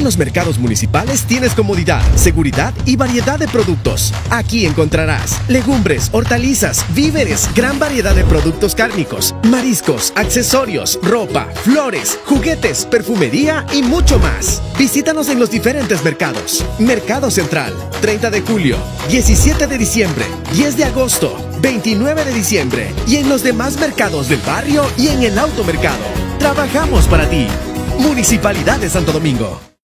los mercados municipales tienes comodidad, seguridad y variedad de productos. Aquí encontrarás legumbres, hortalizas, víveres, gran variedad de productos cárnicos, mariscos, accesorios, ropa, flores, juguetes, perfumería y mucho más. Visítanos en los diferentes mercados. Mercado Central, 30 de julio, 17 de diciembre, 10 de agosto, 29 de diciembre y en los demás mercados del barrio y en el automercado. Trabajamos para ti. Municipalidad de Santo Domingo.